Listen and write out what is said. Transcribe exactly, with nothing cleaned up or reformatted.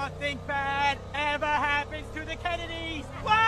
nothing bad ever happens to the Kennedys. Whoa!